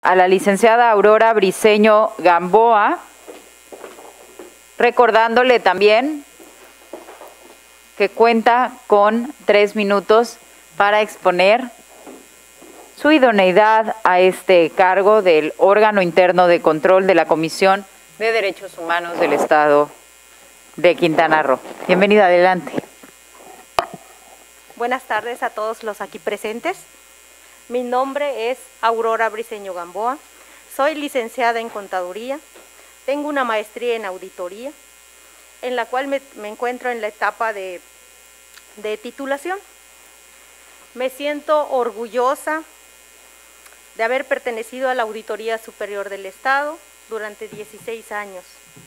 a la licenciada Aurora Briceño Gamboa, recordándole también que cuenta con 3 minutos para exponer su idoneidad a este cargo del órgano interno de control de la Comisión de Derechos Humanos del Estado de Quintana Roo. Bienvenida, adelante. Buenas tardes a todos los aquí presentes. Mi nombre es Aurora Briceño Gamboa, soy licenciada en Contaduría, tengo una maestría en Auditoría, en la cual me encuentro en la etapa de titulación. Me siento orgullosa de haber pertenecido a la Auditoría Superior del Estado durante 16 años.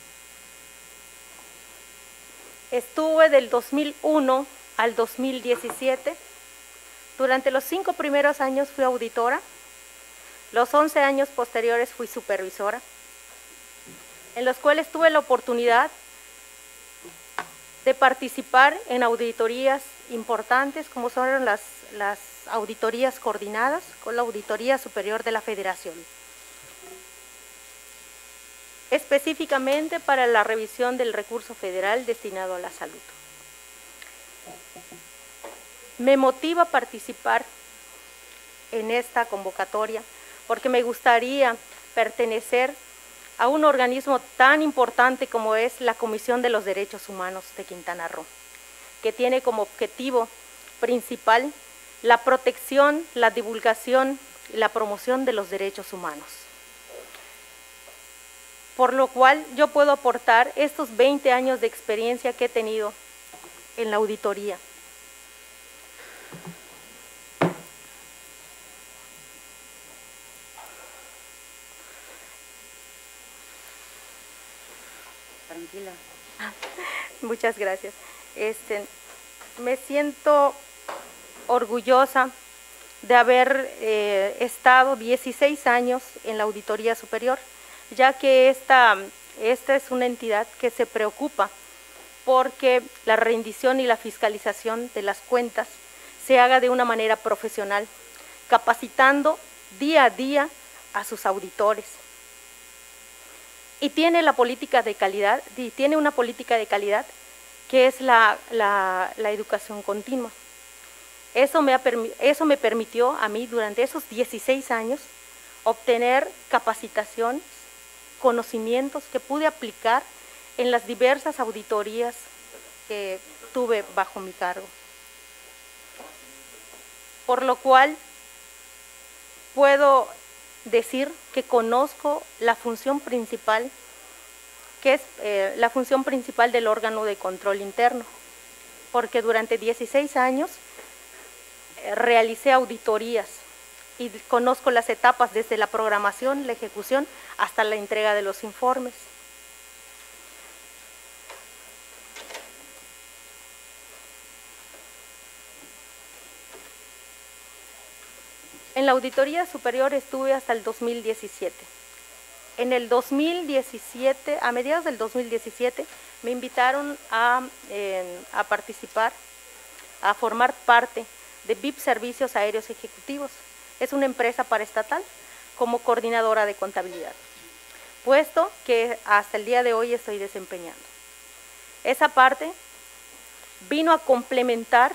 Estuve del 2001 al 2017. Durante los 5 primeros años fui auditora, los 11 años posteriores fui supervisora, en los cuales tuve la oportunidad de participar en auditorías importantes, como son las auditorías coordinadas con la Auditoría Superior de la Federación, específicamente para la revisión del recurso federal destinado a la salud. Me motiva participar en esta convocatoria porque me gustaría pertenecer a un organismo tan importante como es la Comisión de los Derechos Humanos de Quintana Roo, que tiene como objetivo principal la protección, la divulgación y la promoción de los derechos humanos. Por lo cual yo puedo aportar estos 20 años de experiencia que he tenido en la auditoría. Tranquila. Muchas gracias. Me siento orgullosa de haber estado 16 años en la Auditoría Superior, ya que esta es una entidad que se preocupa porque la rendición y la fiscalización de las cuentas se haga de una manera profesional, capacitando día a día a sus auditores. Y tiene la política de calidad, y tiene una política de calidad que es la educación continua. Eso me permitió a mí durante esos 16 años obtener capacitaciones, conocimientos que pude aplicar en las diversas auditorías que tuve bajo mi cargo. Por lo cual puedo decir que conozco la función principal, que es la función principal del órgano de control interno, porque durante 16 años realicé auditorías y conozco las etapas desde la programación, la ejecución, hasta la entrega de los informes. En la Auditoría Superior estuve hasta el 2017. En el 2017, a mediados del 2017, me invitaron a participar, a formar parte de VIP Servicios Aéreos Ejecutivos. Es una empresa paraestatal como coordinadora de contabilidad, puesto que hasta el día de hoy estoy desempeñando. Esa parte vino a complementar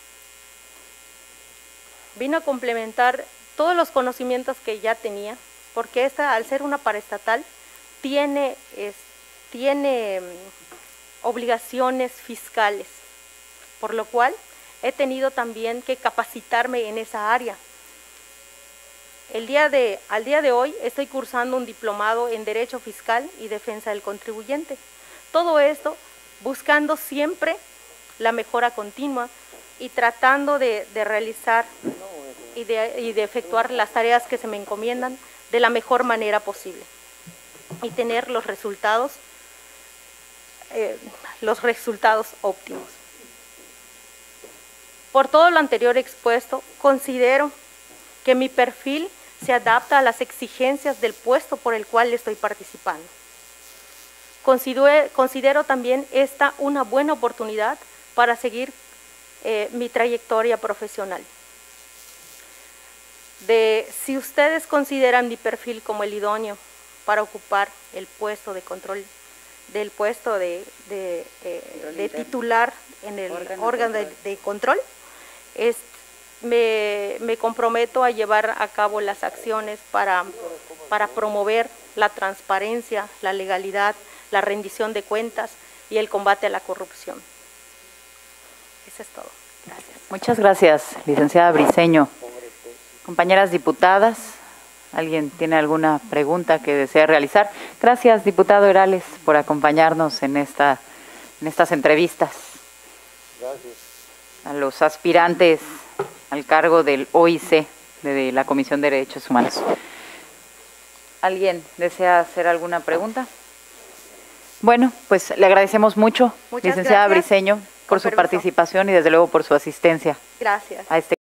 todos los conocimientos que ya tenía, porque esta, al ser una paraestatal, tiene obligaciones fiscales, por lo cual he tenido también que capacitarme en esa área. Al día de hoy estoy cursando un diplomado en Derecho Fiscal y Defensa del Contribuyente. Todo esto buscando siempre la mejora continua y tratando de realizar y de efectuar las tareas que se me encomiendan de la mejor manera posible y tener los resultados óptimos. Por todo lo anterior expuesto, considero que mi perfil se adapta a las exigencias del puesto por el cual estoy participando. Considero también esta una buena oportunidad para seguir mi trayectoria profesional. de si ustedes consideran mi perfil como el idóneo para ocupar el puesto de control, del puesto de titular en el órgano de control. Me comprometo a llevar a cabo las acciones para promover la transparencia, la legalidad, la rendición de cuentas y el combate a la corrupción. Eso es todo. Gracias. Muchas gracias, licenciada Briceño. Compañeras diputadas, ¿alguien tiene alguna pregunta que desea realizar? Gracias, diputado Herales, por acompañarnos en estas entrevistas. Gracias. A los aspirantes al cargo del OIC, de la Comisión de Derechos Humanos. ¿Alguien desea hacer alguna pregunta? Bueno, pues le agradecemos mucho, Muchas licenciada gracias. Briceño, por su permiso. participación y desde luego por su asistencia. Gracias. A este